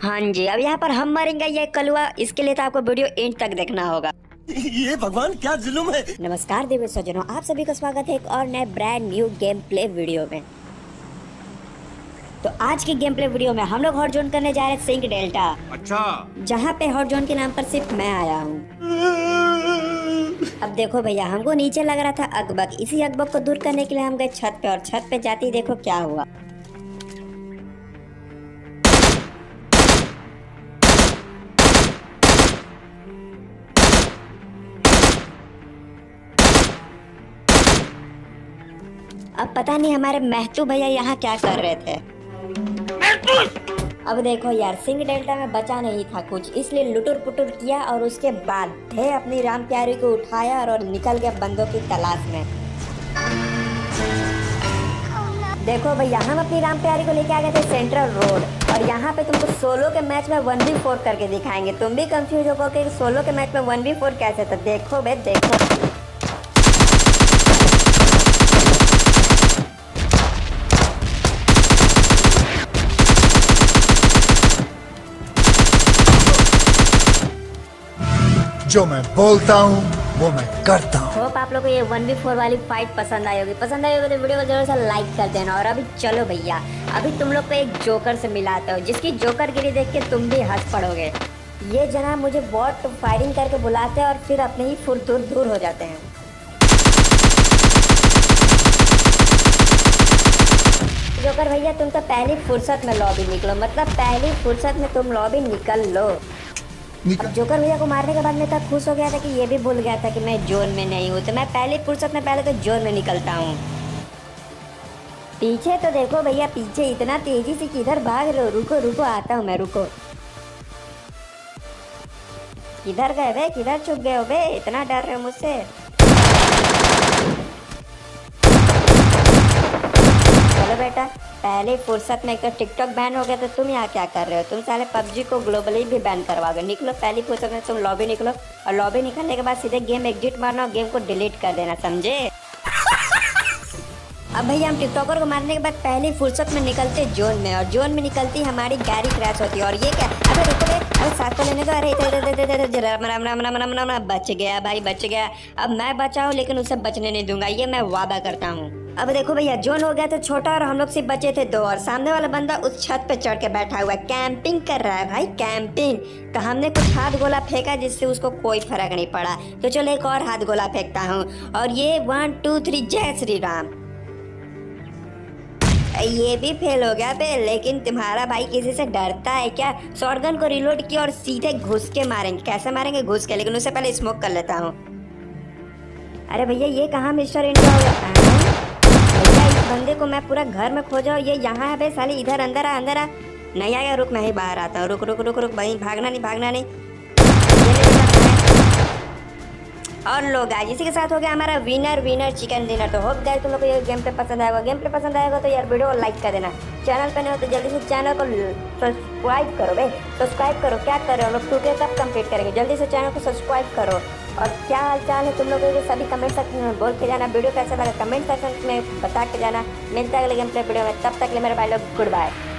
हाँ जी, अब यहाँ पर हम मरेंगे ये कलुआ, इसके लिए तो आपको वीडियो एंड तक देखना होगा। ये भगवान क्या जुल्म है। नमस्कार देवी सज्जनों, आप सभी का स्वागत है एक और नए brand new gameplay video में। तो आज की गेम प्ले वीडियो में हम लोग हॉट जोन करने जा रहे हैं सिंक डेल्टा। अच्छा, जहाँ पे हॉट जोन के नाम पर सिर्फ मैं आया हूँ। अब देखो भैया, हमको नीचे लग रहा था अकबक, इसी अकबक को दूर करने के लिए हम गए छत पे, और छत पे जाते ही देखो क्या हुआ। अब पता नहीं हमारे महतू भैया यहाँ क्या कर रहे थे। अब देखो यार, सिंक डेल्टा में बचा नहीं था कुछ, इसलिए लुटुर पुटुर किया और उसके बाद थे अपनी राम प्यारी को उठाया और निकल गया बंदों की तलाश में। देखो भैया, हम अपनी राम प्यारी को लेके आ गए थे सेंट्रल रोड, और यहाँ पे तुमको सोलो के मैच में 1v4 करके दिखाएंगे। तुम भी कंफ्यूज हो कि सोलो के मैच में 1v4 कैसे, तो देखो बे देखो। जो मैं बोलता हूँ वो मैं करता हूँ। होप आप लोग को ये 1v4 वाली फाइट पसंद आई होगी। पसंद आई होगी तो वीडियो को जरूर से लाइक कर देना। और अभी चलो भैया, अभी तुम लोग को एक जोकर से मिलाते हो, जिसकी जोकर गिरी देख के तुम भी हंस पड़ोगे। ये जनाब मुझे बॉट फायरिंग करके बुलाते हैं और फिर अपने ही फुर दूर हो जाते हैं। जोकर भैया, तुम तो पहली फुर्सत में लॉबी निकलो, मतलब पहली फुर्सत में तुम लॉबी निकल लो। अब जोकर भैया को मारने के बाद मैं इतना खुश हो गया था कि ये भी भूल गया था कि मैं जोन में नहीं हूँ, तो मैं पहली फुर्सत में पहले तो जोन में निकलता हूँ। पीछे तो देखो भैया, पीछे इतना तेजी से किधर भाग रहे हो। रुको रुको, आता हूँ मैं, रुको। किधर गए बे, किधर छुप गए हो बे, इतना डर रहे हो मुझसे। चलो बेटा, पहले फुर्सत में एक टिकटॉक बैन हो गया तो तुम यहाँ क्या कर रहे हो। तुम साले पबजी को ग्लोबली भी बैन करवाओगे। निकलो पहली फुर्सत में, तुम लॉबी निकलो, और लॉबी निकलने के बाद सीधे गेम एग्जिट मारना और गेम को डिलीट कर देना, समझे। अब भैया, हम टिकटॉकर को मारने के बाद पहली फुर्सत में निकलते जोन में, और जोन में निकलती हमारी गाड़ी क्रैश होती है। और ये क्या, अबे रुको बे, अरे साथ को लेने दो। अरे बच गया भाई, बच गया। अब मैं बचा हूँ लेकिन उसे बचने नहीं दूंगा, ये मैं वादा करता हूँ। अब देखो भैया, जोन हो गया था छोटा और हम लोग सिर्फ बचे थे 2, और सामने वाला बंदा उस छत पे चढ़ के बैठा हुआ है, कैंपिंग कर रहा है भाई, कैंपिंग। तो हमने कुछ हाथ गोला फेंका जिससे उसको कोई फर्क नहीं पड़ा। तो चलो एक और हाथ गोला फेंकता हूँ, और ये 1 2 3 जय श्री राम। ये भी फेल हो गया बे, लेकिन तुम्हारा भाई किसी से डरता है क्या। शॉटगन को रिलोड किया और सीधे घुस के मारेंगे। कैसे मारेंगे, घुस के, लेकिन उससे पहले स्मोक कर लेता हूँ। अरे भैया, ये कहाँ मिस्टर इंडिया हो गया भैया। इस बंदे को मैं पूरा घर में खोजा हूँ, ये यहाँ है बे साली। इधर अंदर आ, अंदर आ। नहीं आएगा, रुक, मैं ही बाहर आता हूँ। रुक रुक रुक रुक भाई, भागना नहीं, भागना नहीं। और लोग आज इसी के साथ हो गया हमारा विनर चिकन डिनर। तो होप गाइस तुम लोग को ये गेम प्ले पसंद आएगा। गेम प्ले पसंद आएगा तो यार वीडियो को लाइक कर देना। चैनल पे नहीं हो तो जल्दी से चैनल को सब्सक्राइब करो भाई, सब्सक्राइब करो। क्या कर रहे हो लोग, 2K कब कंप्लीट करेंगे, जल्दी से चैनल को सब्सक्राइब करो। और क्या हाल चाल है तुम लोगों के, सभी कमेंट सेक्शन में बोल के जाना। वीडियो कैसा लगा कमेंट सेक्शन में बता के जाना। मिलता है अगले गेम प्ले वीडियो में, तब तक ले मेरे भाई लोग गुड बाय।